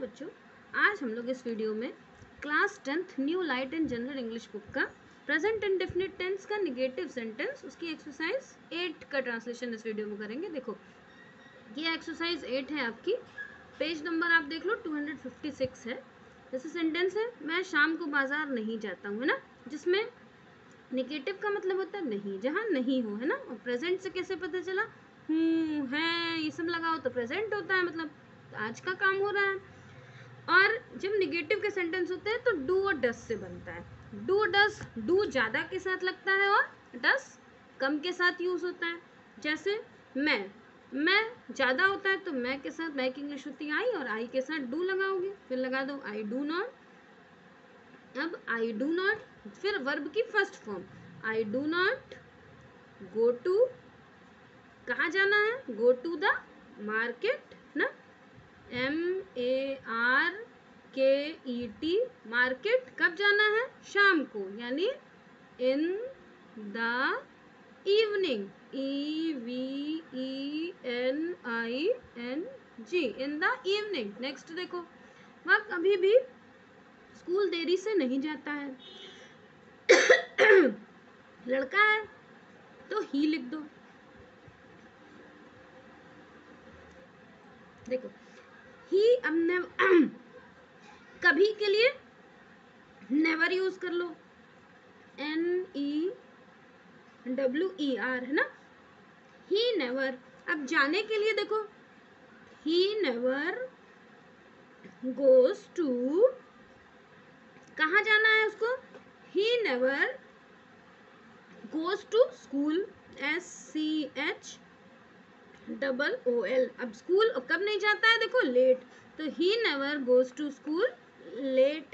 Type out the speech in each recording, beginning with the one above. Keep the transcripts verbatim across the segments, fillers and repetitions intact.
बच्चों, आज हम लोग इस वीडियो में class tenth new light and general English book का प्रेजेंट इंडेफिनिट टेंस का नेगेटिव सेंटेंस उसकी एक्सरसाइज एट का ट्रांसलेशन इस वीडियो में करेंगे। देखो ये एक्सरसाइज एट है आपकी, पेज नंबर आप देख लो टू फिफ्टी सिक्स है। जैसे सेंटेंस है, मैं शाम को बाजार नहीं जाता हूँ, है ना, जिसमें नेगेटिव का मतलब होता है नहीं, जहाँ नहीं हो, है ना। और प्रेजेंट से कैसे पता चला, हूँ है ये सब लगाओ तो प्रेजेंट होता है, मतलब आज का काम हो रहा है। और जब निगेटिव के सेंटेंस होते हैं तो डू और डस से बनता है। डू डस, डू ज़्यादा के साथ लगता है और डस कम के साथ यूज़ होता है। जैसे मैं मैं ज़्यादा होता है तो मैं के साथ मैं की इंग्लिश होती है आई, और आई के साथ डू लगाओगे, फिर लगा दो आई डू नॉट। अब आई डू नॉट, फिर वर्ब की first form I do not go to, कहाँ जाना है, गो टू द मार्केट ना, M A R K E T, market कब जाना है, शाम को, यानी in the evening, E V E N I N G, in the evening. Next देखो, वह कभी भी स्कूल देरी से नहीं जाता है। लड़का है तो ही लिख दो। देखो ही, अब ने कभी के लिए नेवर यूज कर लो, N E W E R, है ना, ही नेवर। अब जाने के लिए देखो, ही नेवर गोज टू, कहाँ जाना है उसको, he never goes to school, S C H double O L. अब स्कूल कब नहीं जाता है, देखो लेट, तो he never goes to school late,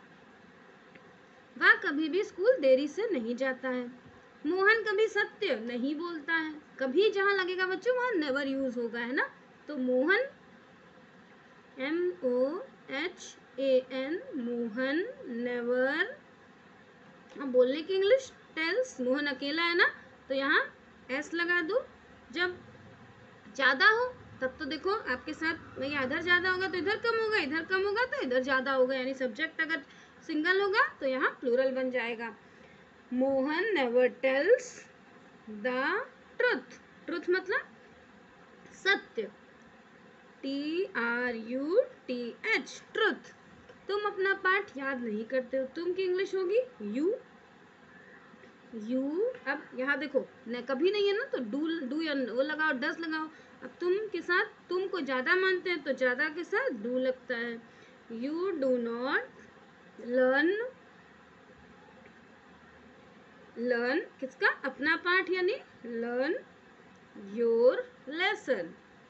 वह कभी भी स्कूल देरी से नहीं जाता है। मोहन कभी सत्य नहीं बोलता है, कभी जहाँ लगेगा बच्चों वहाँ नेवर यूज होगा, है ना। तो Mohan, M O H A N, Mohan never, अब बोलने की इंग्लिश टेल्स, मोहन अकेला है ना, तो यहाँ एस लगा दो। जब ज़्यादा हो तब तो देखो आपके साथ भैया, इधर ज़्यादा होगा तो इधर कम होगा, इधर कम होगा तो इधर ज़्यादा होगा, यानी सब्जेक्ट अगर सिंगल होगा तो यहाँ प्लूरल बन जाएगा। Mohan never tells the truth, truth मतलब सत्य, T R U T H, truth. तुम अपना पाठ याद नहीं करते हो, तुम की इंग्लिश होगी यू, यू। अब यहाँ देखो न कभी नहीं है ना, तो डू डू या वो लगाओ, डस लगाओ। अब तुम के साथ तुम को ज़्यादा मानते हैं तो ज़्यादा के साथ डू लगता है। You do not learn, learn किसका, अपना पाठ, यानी लर्न योर लेसन।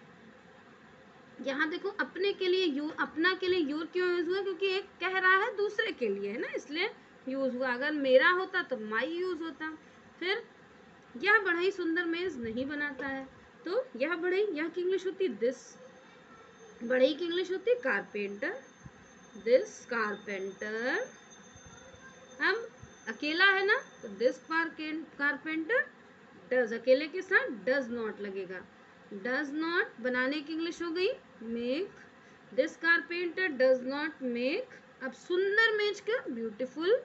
यहाँ देखो अपने के लिए यू, अपना के लिए योर क्यों यूज हुआ, क्योंकि एक कह रहा है दूसरे के लिए, है ना, इसलिए यूज हुआ। अगर मेरा होता तो माई यूज होता। फिर यह बढ़ई सुंदर मेज नहीं बनाता है, तो यह बढ़ई, यह की इंग्लिश होती दिस, बढ़ई की इंग्लिश होती कारपेंटर, दिस कारपेंटर। अब अकेला है ना, तो दिस कारपेंटर डज, अकेले के साथ डज नॉट लगेगा, डज नॉट। बनाने की इंग्लिश हो गई make, this carpenter does not make. अब सुंदर मेज का beautiful,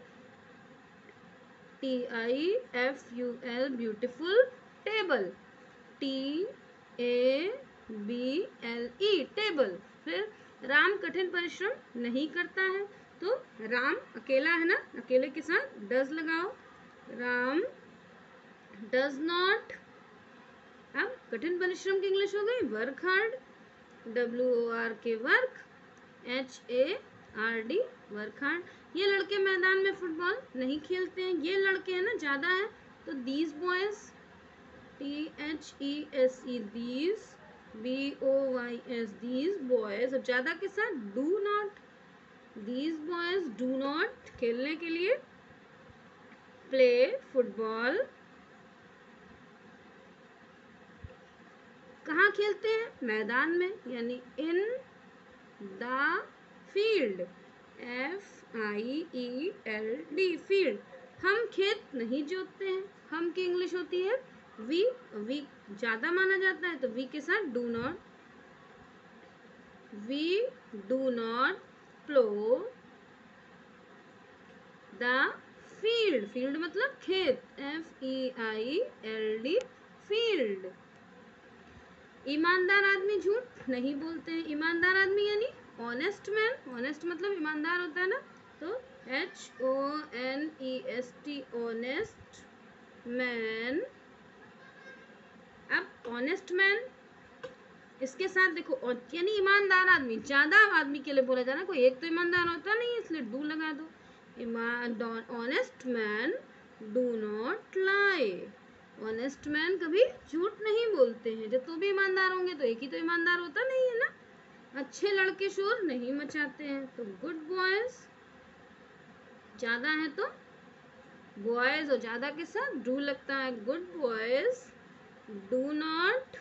T I F U L, beautiful. Table, T A B L E, table. फिर राम कठिन परिश्रम नहीं करता है, तो राम अकेला है ना, अकेले के साथ डज लगाओ, राम डज नॉट। अब कठिन परिश्रम की इंग्लिश हो गई work hard, W O R K work, H A R D work hard. ये लड़के मैदान में फुटबॉल नहीं खेलते हैं, ये लड़के हैं ना ज़्यादा है, तो these boys, T H E S E, these, B O Y S, these boys. अब ज़्यादा के साथ do not, these boys do not, खेलने के लिए प्ले फुटबॉल, कहाँ खेलते हैं, मैदान में, यानी in the field, F I E L D, field. हम खेत नहीं जोतते हैं, हम की इंग्लिश होती है वी, वी ज़्यादा माना जाता है तो वी के साथ do not. We do not plough the field. Field मतलब खेत, F E I L D, field. ईमानदार आदमी झूठ नहीं बोलते हैं। ईमानदार आदमी यानी ऑनेस्ट मैन। ऑनेस्ट मतलब ईमानदार होता है ना, तो H O N E S T, honest man. अब ऑनेस्ट मैन इसके साथ देखो, यानी ईमानदार आदमी, ज्यादा आदमी के लिए बोला जा रहा है, कोई एक तो ईमानदार होता नहीं, इसलिए डू लगा दो। Honest man do not lie. Honest man कभी झूठ नहीं बोलते हैं। जब तो भी ईमानदार होंगे तो एक ही तो ईमानदार होता नहीं है ना। अच्छे लड़के शोर नहीं मचाते हैं, तो गुड बॉयज। ज्यादा है तो बॉयज, और ज्यादा के साथ डू लगता है। Good boys do not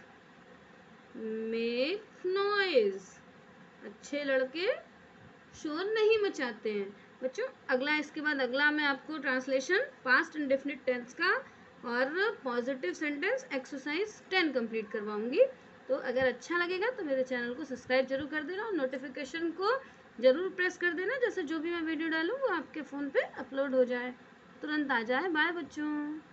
make noise. अच्छे लड़के शोर नहीं मचाते हैं। बच्चों अगला, इसके बाद अगला मैं आपको ट्रांसलेशन पास्ट इंडेफिनिट टेंस का और positive sentence exercise ten complete करवाऊंगी। तो अगर अच्छा लगेगा तो मेरे चैनल को सब्सक्राइब जरूर कर देना और नोटिफिकेशन को जरूर प्रेस कर देना, जैसे जो भी मैं वीडियो डालूँ वो आपके फ़ोन पे अपलोड हो जाए, तुरंत आ जाए। बाय बच्चों।